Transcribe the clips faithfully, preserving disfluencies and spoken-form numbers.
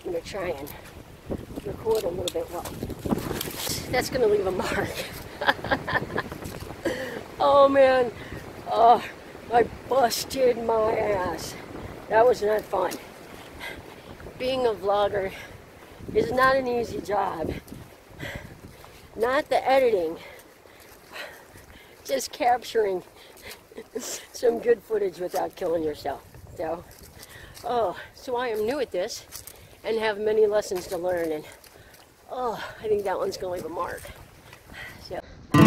I'm going to try and record a little bit. Well, that's going to leave a mark. Oh man, oh, I busted my ass. That was not fun. Being a vlogger is not an easy job. Not the editing, just capturing some good footage without killing yourself. So, oh, so I am new at this and have many lessons to learn, and oh, I think that one's going to leave a mark. So.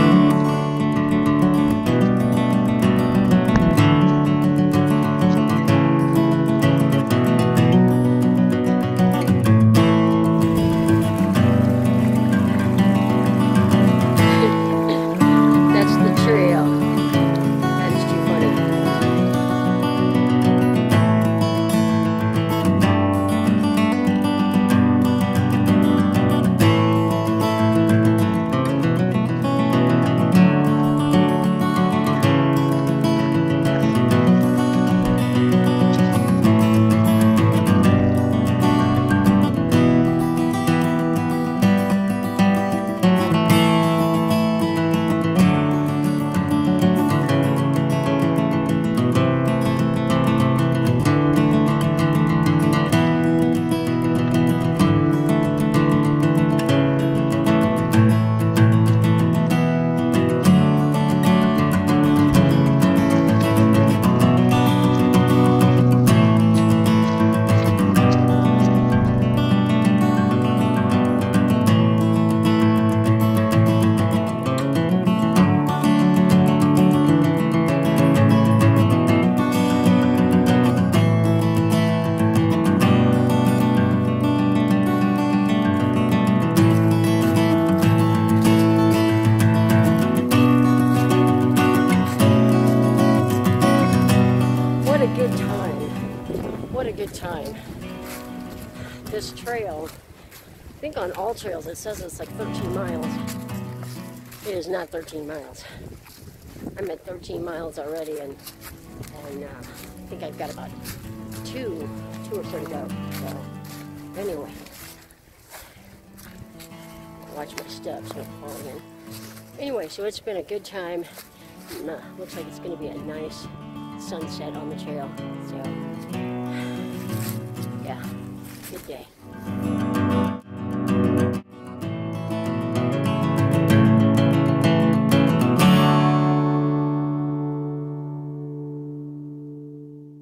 Time. This trail, I think on all trails it says it's like thirteen miles. It is not thirteen miles. I'm at thirteen miles already, and and uh, I think I've got about two, two or so to go. So anyway, watch my steps, not falling in. Anyway, so it's been a good time. And, uh, looks like it's going to be a nice sunset on the trail. So. Yeah, good day.